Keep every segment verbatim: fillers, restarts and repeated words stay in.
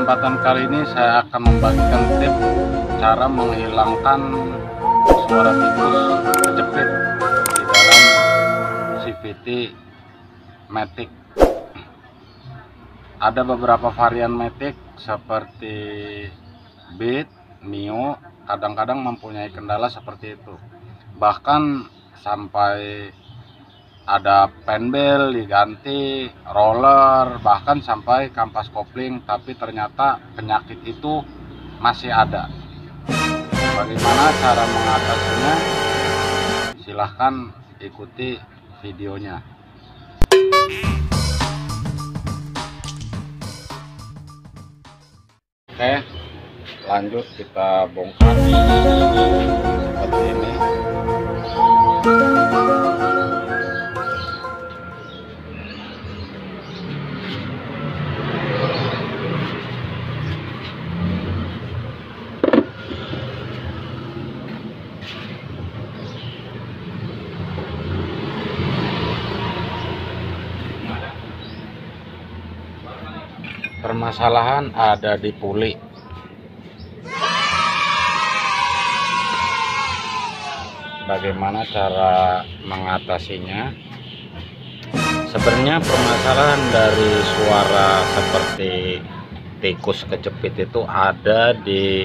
kesempatan kali ini saya akan membagikan tips cara menghilangkan suara tikus kejepit di dalam C V T Matic. Ada beberapa varian Matic seperti Beat, Mio, kadang-kadang mempunyai kendala seperti itu. Bahkan sampai ada penbel diganti, roller, bahkan sampai kampas kopling, tapi ternyata penyakit itu masih ada. Bagaimana cara mengatasinya? Silahkan ikuti videonya. Oke, lanjut kita bongkar seperti ini. Permasalahan ada di puli. Bagaimana cara mengatasinya? Sebenarnya permasalahan dari suara seperti tikus kejepit itu ada di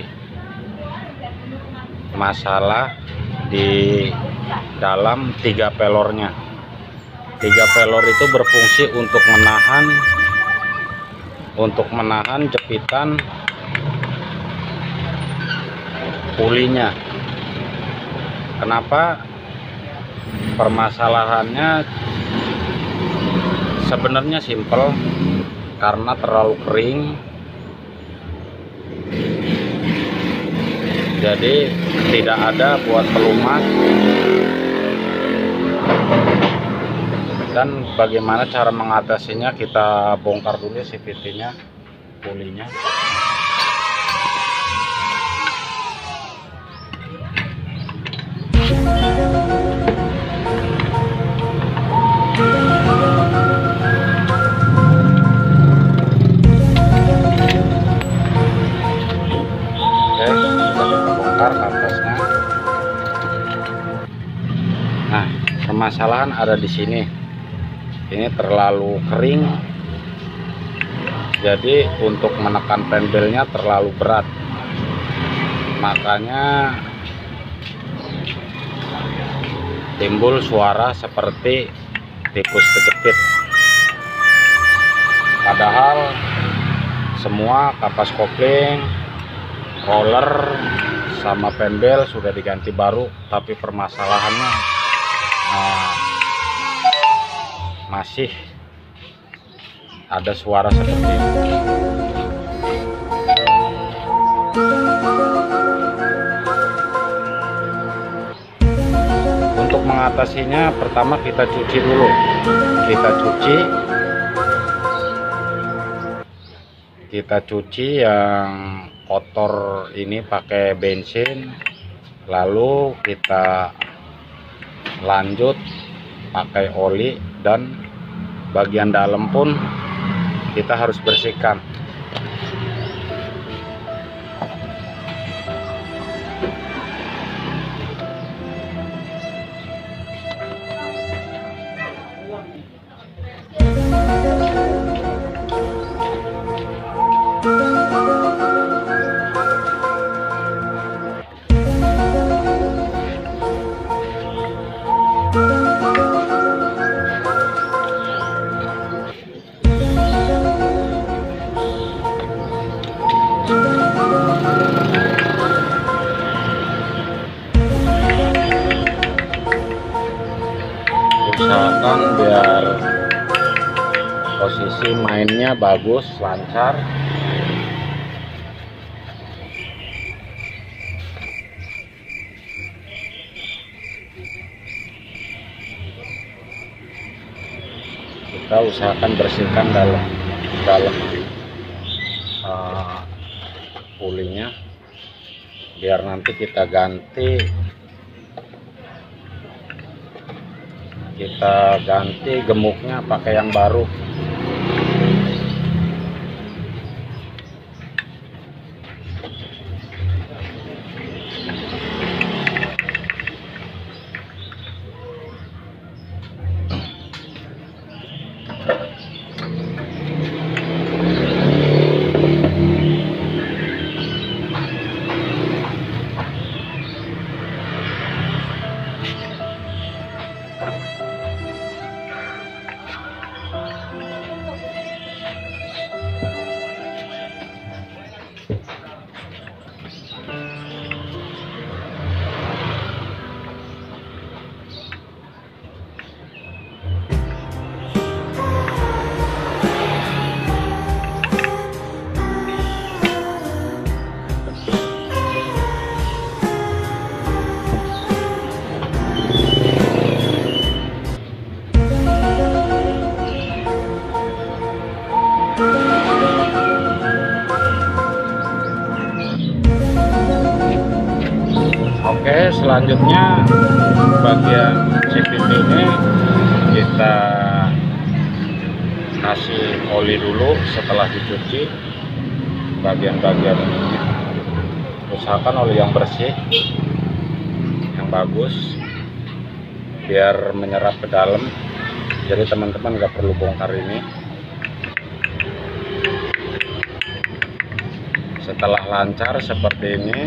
masalah di dalam tiga pelornya. Tiga pelor itu berfungsi untuk menahan untuk menahan jepitan pulinya. Kenapa? Permasalahannya sebenarnya simpel, karena terlalu kering, jadi tidak ada buat pelumas. Dan bagaimana cara mengatasinya, kita bongkar dulu C V T-nya, pulinya. Oke, kita bongkar atasnya. Nah, permasalahan ada di sini. Ini terlalu kering, jadi untuk menekan penbelnya terlalu berat, makanya timbul suara seperti tikus kejepit. Padahal semua kapas kopling, roller, sama penbel sudah diganti baru, tapi permasalahannya nah, masih ada suara seperti ini. Untuk mengatasinya, pertama kita cuci dulu. Kita cuci, kita cuci yang kotor ini pakai bensin, lalu kita lanjut pakai oli, dan bagian dalam pun kita harus bersihkan. Usahakan biar posisi mainnya bagus, lancar. Kita usahakan bersihkan dalam dalam uh, pulinya, biar nanti kita ganti kita ganti gemuknya pakai yang baru. selanjutnya bagian C V T ini kita kasih oli dulu setelah dicuci bagian-bagian ini. Usahakan oli yang bersih, yang bagus, biar menyerap ke dalam. Jadi teman-teman nggak perlu bongkar ini. Setelah lancar seperti ini,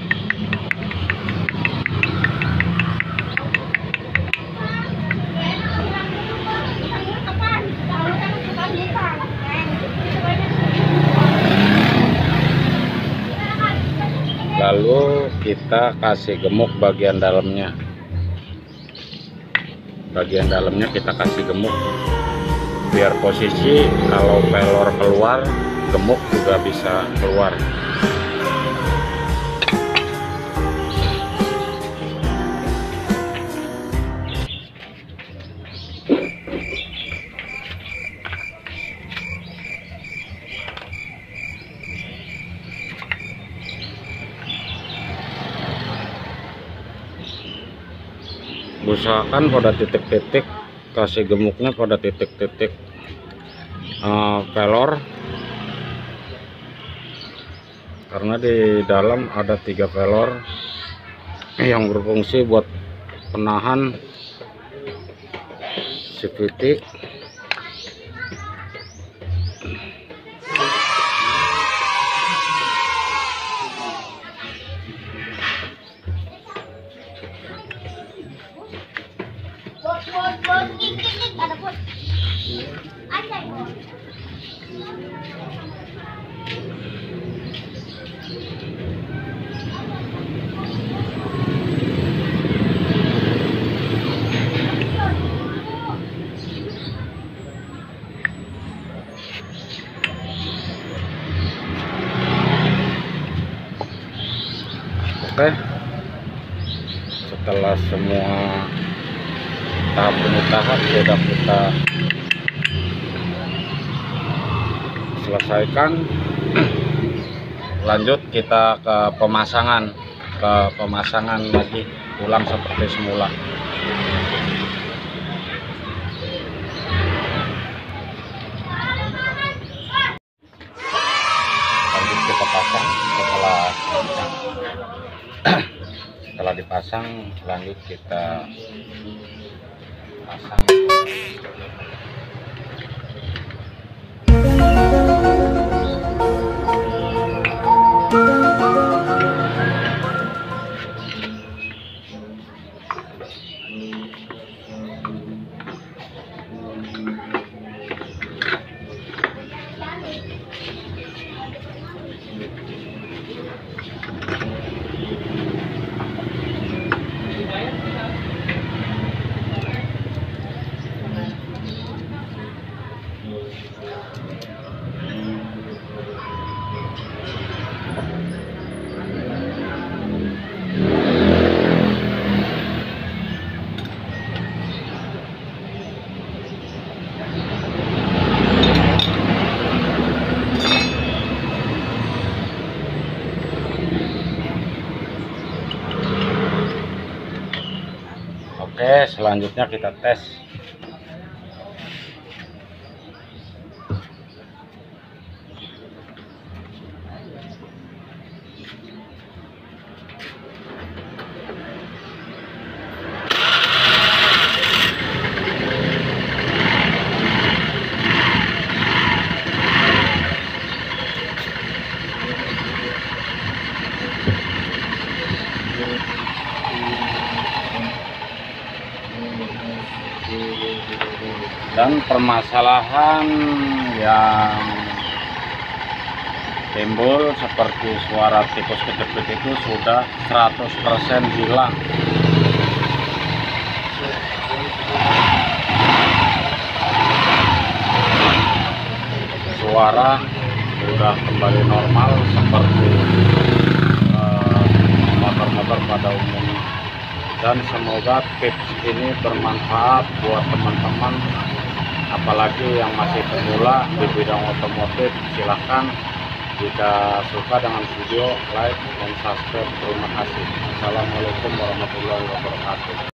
lalu kita kasih gemuk bagian dalamnya. Bagian dalamnya kita kasih gemuk biar posisi kalau pelor keluar, gemuk juga bisa keluar. Usahakan pada titik-titik kasih gemuknya pada titik-titik uh, pelor, karena di dalam ada tiga pelor yang berfungsi buat penahan C V T. Oke, setelah semua tahap demi tahap sudah kita selesaikan, lanjut kita ke pemasangan ke pemasangan lagi ulang seperti semula. Lanjut kita pasang. Setelah setelah dipasang, lanjut kita pasang. Oke, selanjutnya kita tes. Dan permasalahan yang timbul seperti suara tikus kejepit itu sudah seratus persen hilang. Suara sudah kembali normal seperti motor-motor uh, pada umumnya. Dan semoga tips ini bermanfaat buat teman-teman, apalagi yang masih pemula di bidang otomotif. Silahkan Jika suka dengan video, like dan subscribe. Terima kasih. Assalamualaikum warahmatullahi wabarakatuh.